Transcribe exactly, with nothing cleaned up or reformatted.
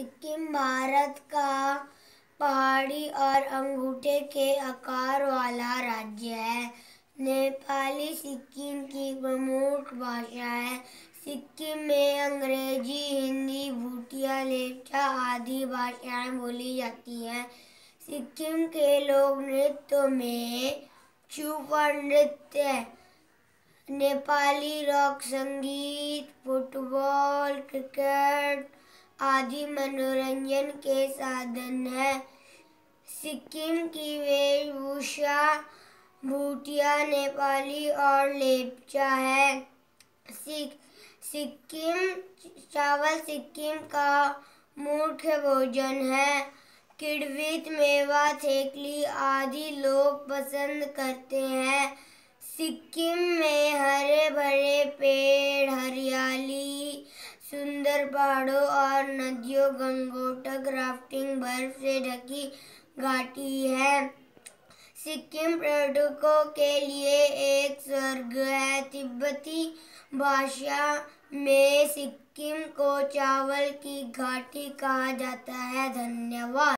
सिक्किम भारत का पहाड़ी और अंगूठे के आकार वाला राज्य है। नेपाली सिक्किम की प्रमुख भाषा है। सिक्किम में अंग्रेजी, हिंदी, भूटिया, लेप्चा आदि भाषाएं बोली जाती हैं। सिक्किम के लोक नृत्यों में छुपा नृत्य, नेपाली रॉक संगीत, फुटबॉल, क्रिकेट आदि मनोरंजन के साधन हैं। सिक्किम की वेशभूषा भूटिया, नेपाली और लेप्चा है। सिक, सिक्किम चावल सिक्किम का मुख्य भोजन है। किण्वित, मेवा, थेपली आदि लोग पसंद करते हैं। सिक्किम में हरे भरे पेड़, हरियाली, सुंदर पहाड़ों और नदियों, गंगोटक राफ्टिंग, बर्फ से ढकी घाटी है। सिक्किम पर्यटकों के लिए एक स्वर्ग है। तिब्बती भाषा में सिक्किम को चावल की घाटी कहा जाता है। धन्यवाद।